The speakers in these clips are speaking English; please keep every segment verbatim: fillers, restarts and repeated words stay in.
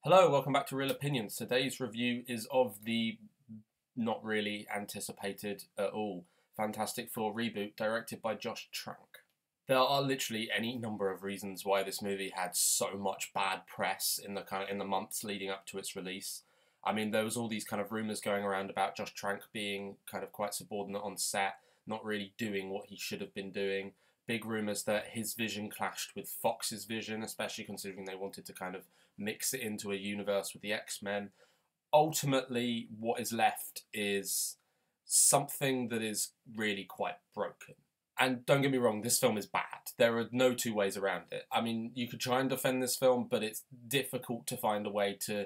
Hello, welcome back to Real Opinions. Today's review is of the not really anticipated at all Fantastic Four reboot directed by Josh Trank. There are literally any number of reasons why this movie had so much bad press in the kind of in the months leading up to its release. I mean, there was all these kind of rumours going around about Josh Trank being kind of quite subordinate on set, not really doing what he should have been doing. Big rumours that his vision clashed with Fox's vision, especially considering they wanted to kind of mix it into a universe with the X-Men. Ultimately, what is left is something that is really quite broken. And don't get me wrong, this film is bad. There are no two ways around it. I mean, you could try and defend this film, but it's difficult to find a way to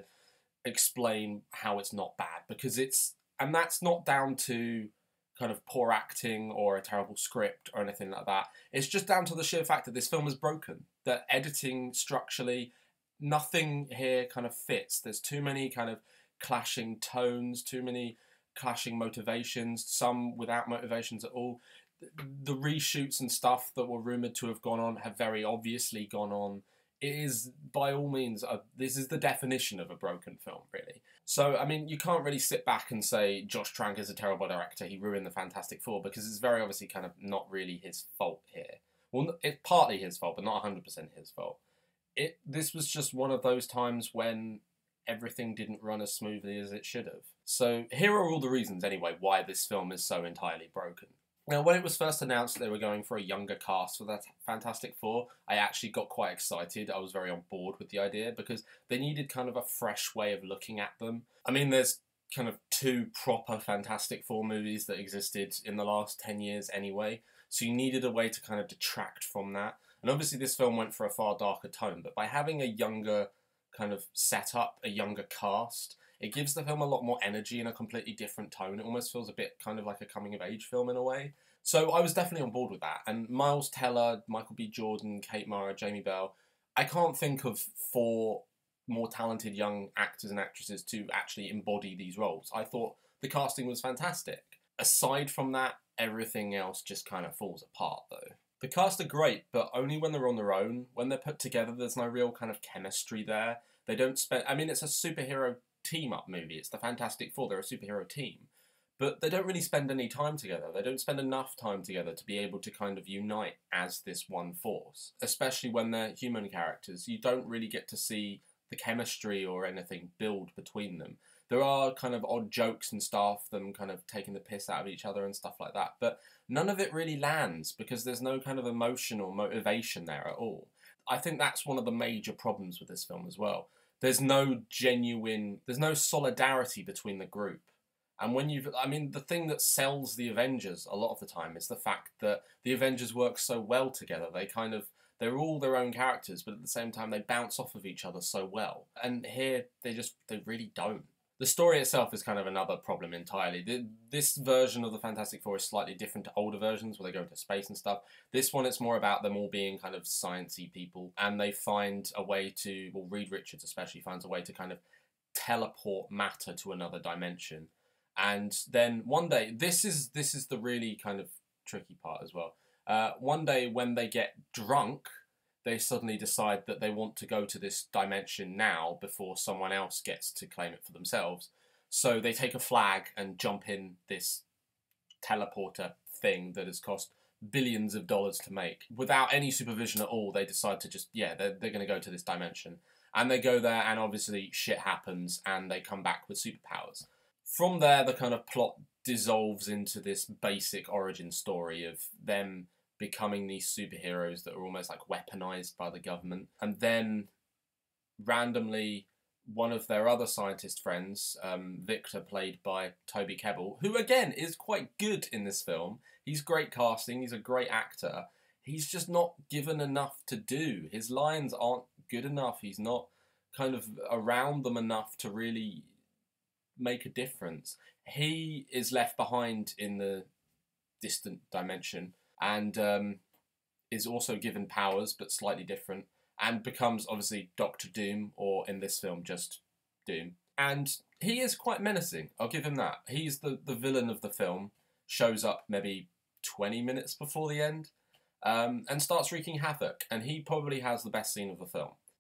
explain how it's not bad, because it's, and that's not down to kind of poor acting or a terrible script or anything like that. It's just down to the sheer fact that this film is broken. That editing structurally, nothing here kind of fits. There's too many kind of clashing tones, too many clashing motivations, some without motivations at all. The reshoots and stuff that were rumoured to have gone on have very obviously gone on. It is, by all means, a, this is the definition of a broken film, really. So, I mean, you can't really sit back and say Josh Trank is a terrible director, he ruined the Fantastic Four, because it's very obviously kind of not really his fault here. Well, it's partly his fault, but not one hundred percent his fault. It This was just one of those times when everything didn't run as smoothly as it should have. So, here are all the reasons, anyway, why this film is so entirely broken. Now, when it was first announced they were going for a younger cast for that Fantastic Four, I actually got quite excited. I was very on board with the idea because they needed kind of a fresh way of looking at them. I mean, there's kind of two proper Fantastic Four movies that existed in the last ten years anyway, so you needed a way to kind of detract from that. And obviously this film went for a far darker tone, but by having a younger kind of setup, a younger cast, it gives the film a lot more energy and a completely different tone. It almost feels a bit kind of like a coming-of-age film in a way. So I was definitely on board with that. And Miles Teller, Michael B. Jordan, Kate Mara, Jamie Bell, I can't think of four more talented young actors and actresses to actually embody these roles. I thought the casting was fantastic. Aside from that, everything else just kind of falls apart, though. The cast are great, but only when they're on their own. When they're put together, there's no real kind of chemistry there. They don't spend... I mean, it's a superhero team-up movie. It's the Fantastic Four. They're a superhero team. But they don't really spend any time together. They don't spend enough time together to be able to kind of unite as this one force. Especially when they're human characters. You don't really get to see the chemistry or anything build between them. There are kind of odd jokes and stuff, them kind of taking the piss out of each other and stuff like that. But none of it really lands because there's no kind of emotional motivation there at all. I think that's one of the major problems with this film as well. There's no genuine, there's no solidarity between the group. And when you've, I mean, the thing that sells the Avengers a lot of the time is the fact that the Avengers work so well together. They kind of, they're all their own characters, but at the same time they bounce off of each other so well. And here, they just, they really don't. The story itself is kind of another problem entirely. This version of the Fantastic Four is slightly different to older versions where they go into space and stuff. This one, it's more about them all being kind of sciencey people, and they find a way to, well, Reed Richards especially finds a way to kind of teleport matter to another dimension. And then one day, this is this is the really kind of tricky part as well. Uh, one day when they get drunk, they suddenly decide that they want to go to this dimension now before someone else gets to claim it for themselves. So they take a flag and jump in this teleporter thing that has cost billions of dollars to make. Without any supervision at all, they decide to just, yeah, they're, they're going to go to this dimension. And they go there and obviously shit happens and they come back with superpowers. From there, the kind of plot dissolves into this basic origin story of them becoming these superheroes that are almost like weaponized by the government. And then, randomly, one of their other scientist friends, um, Victor, played by Toby Kebbell, who, again, is quite good in this film. He's great casting, he's a great actor. He's just not given enough to do. His lines aren't good enough. He's not kind of around them enough to really make a difference. He is left behind in the distant dimension and um, is also given powers, but slightly different, and becomes, obviously, Doctor Doom, or in this film, just Doom. And he is quite menacing, I'll give him that. He's the, the villain of the film, shows up maybe twenty minutes before the end, um, and starts wreaking havoc, and he probably has the best scene of the film.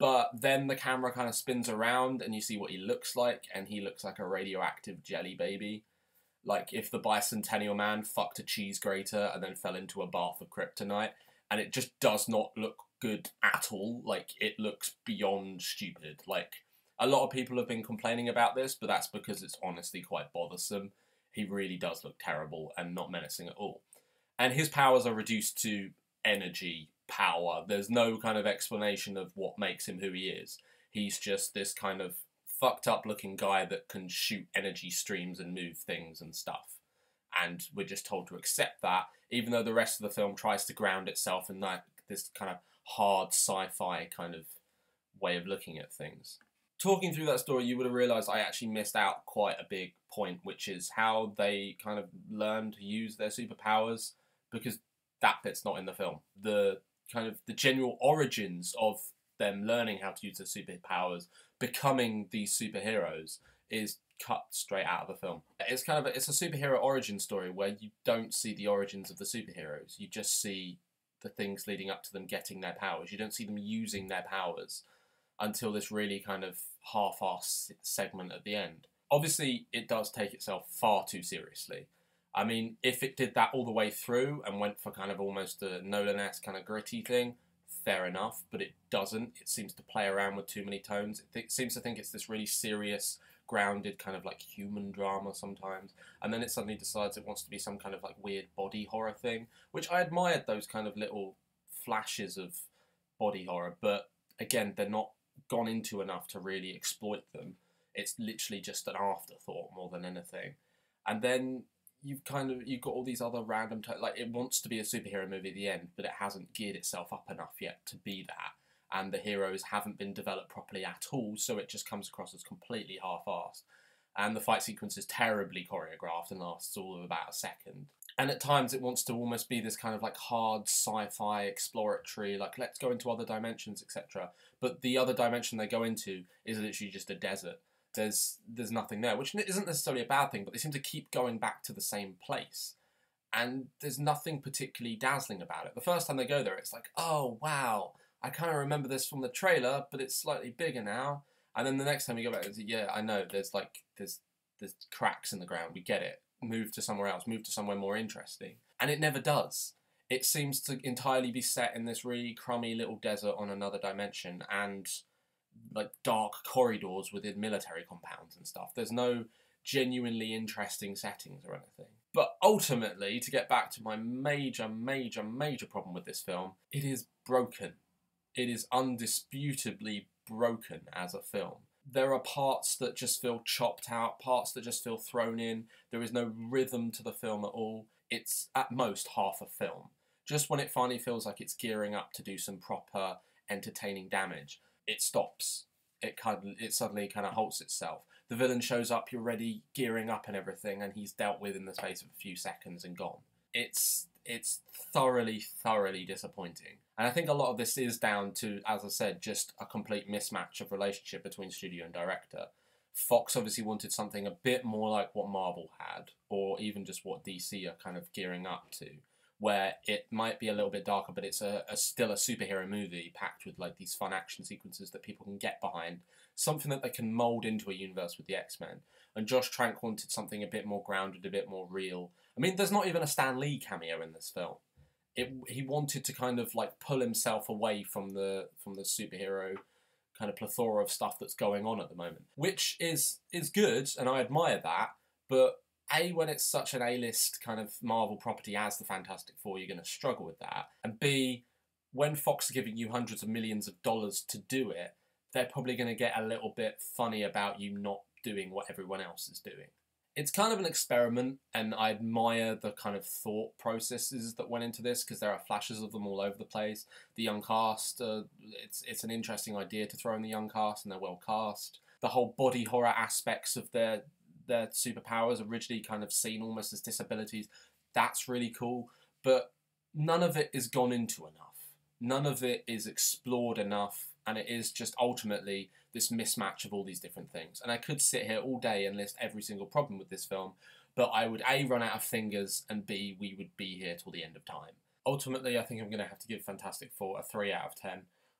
But then the camera kind of spins around and you see what he looks like, and he looks like a radioactive jelly baby. Like if the Bicentennial Man fucked a cheese grater and then fell into a bath of kryptonite, and it just does not look good at all. Like, it looks beyond stupid. Like, a lot of people have been complaining about this, but that's because it's honestly quite bothersome. He really does look terrible and not menacing at all. And his powers are reduced to energy power. There's no kind of explanation of what makes him who he is. He's just this kind of fucked up looking guy that can shoot energy streams and move things and stuff. And we're just told to accept that, even though the rest of the film tries to ground itself in like this kind of hard sci-fi kind of way of looking at things. Talking through that story, you would have realised I actually missed out quite a big point, which is how they kind of learn to use their superpowers, because that bit's not in the film. The kind of the general origins of them learning how to use their superpowers, becoming these superheroes, is cut straight out of the film. It's kind of a, it's a superhero origin story where you don't see the origins of the superheroes. You just see the things leading up to them getting their powers. You don't see them using their powers until this really kind of half-assed segment at the end. Obviously, it does take itself far too seriously. I mean, if it did that all the way through and went for kind of almost a Nolan-esque kind of gritty thing, fair enough, but it doesn't. It seems to play around with too many tones. It th- seems to think it's this really serious, grounded kind of like human drama sometimes, and then it suddenly decides it wants to be some kind of like weird body horror thing, which I admired those kind of little flashes of body horror, but again, they're not gone into enough to really exploit them. It's literally just an afterthought more than anything. And then you've kind of, you've got all these other random, t- like it wants to be a superhero movie at the end, but it hasn't geared itself up enough yet to be that. And the heroes haven't been developed properly at all, so it just comes across as completely half-assed. And the fight sequence is terribly choreographed and lasts all of about a second. And at times it wants to almost be this kind of like hard sci-fi exploratory, like let's go into other dimensions, et cetera. But the other dimension they go into is literally just a desert. There's there's nothing there, which isn't necessarily a bad thing, but they seem to keep going back to the same place. And there's nothing particularly dazzling about it. The first time they go there, it's like, oh, wow, I kind of remember this from the trailer, but it's slightly bigger now. And then the next time you go back, it's, yeah, I know, there's like, there's there's cracks in the ground, we get it. Move to somewhere else, move to somewhere more interesting. And it never does. It seems to entirely be set in this really crummy little desert on another dimension, and like dark corridors within military compounds and stuff. There's no genuinely interesting settings or anything. But ultimately, to get back to my major, major, major problem with this film, it is broken. It is undisputably broken as a film. There are parts that just feel chopped out, parts that just feel thrown in. There is no rhythm to the film at all. It's at most half a film. Just when it finally feels like it's gearing up to do some proper entertaining damage, it stops. It kind of, it suddenly kind of halts itself. The villain shows up, you're ready, gearing up and everything, and he's dealt with in the space of a few seconds and gone. It's it's thoroughly, thoroughly disappointing. And I think a lot of this is down to, as I said, just a complete mismatch of relationship between studio and director. Fox obviously wanted something a bit more like what Marvel had, or even just what D C are kind of gearing up to, where it might be a little bit darker, but it's a, a still a superhero movie packed with like these fun action sequences that people can get behind, something that they can mould into a universe with the X-Men. And Josh Trank wanted something a bit more grounded, a bit more real. I mean, there's not even a Stan Lee cameo in this film. It, he wanted to kind of like pull himself away from the from the superhero kind of plethora of stuff that's going on at the moment, which is is good, and I admire that. But A, when it's such an A-list kind of Marvel property as the Fantastic Four, you're going to struggle with that. And B, when Fox are giving you hundreds of millions of dollars to do it, they're probably going to get a little bit funny about you not doing what everyone else is doing. It's kind of an experiment, and I admire the kind of thought processes that went into this, because there are flashes of them all over the place. The young cast, uh, it's it's an interesting idea to throw in the young cast, and they're well cast. The whole body horror aspects of their their superpowers, originally kind of seen almost as disabilities, that's really cool, but none of it is gone into enough. None of it is explored enough, and it is just ultimately this mismatch of all these different things. And I could sit here all day and list every single problem with this film, but I would A, run out of fingers, and B, we would be here till the end of time. Ultimately, I think I'm going to have to give Fantastic Four a three out of ten.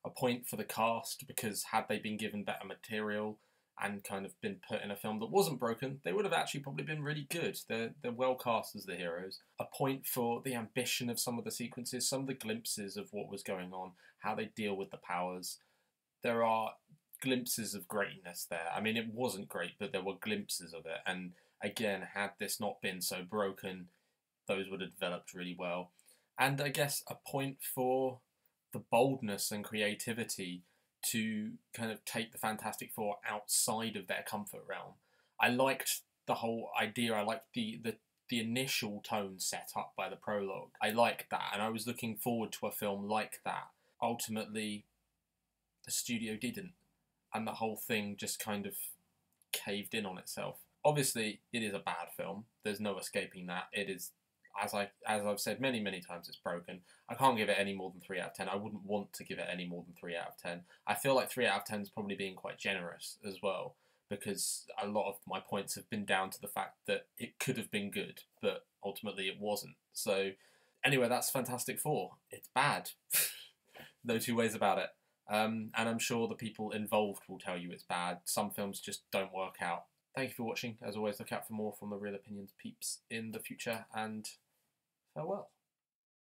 A point for the cast, because had they been given better material and kind of been put in a film that wasn't broken, they would have actually probably been really good. They're, they're well cast as the heroes. A point for the ambition of some of the sequences, some of the glimpses of what was going on, how they deal with the powers. There are glimpses of greatness there. I mean, it wasn't great, but there were glimpses of it. And again, had this not been so broken, those would have developed really well. And I guess a point for the boldness and creativity to kind of take the Fantastic Four outside of their comfort realm. I liked the whole idea. I liked the, the, the initial tone set up by the prologue. I liked that, and I was looking forward to a film like that. Ultimately, the studio didn't, and the whole thing just kind of caved in on itself. Obviously, it is a bad film. There's no escaping that. It is, as I as I've said many many times, it's broken. I can't give it any more than three out of ten. I wouldn't want to give it any more than three out of ten. I feel like three out of ten is probably being quite generous as well, because a lot of my points have been down to the fact that it could have been good, but ultimately it wasn't. So anyway, that's Fantastic Four. It's bad. No two ways about it. Um, and I'm sure the people involved will tell you it's bad. Some films just don't work out. Thank you for watching. As always, look out for more from the Real Opinions peeps in the future, and farewell.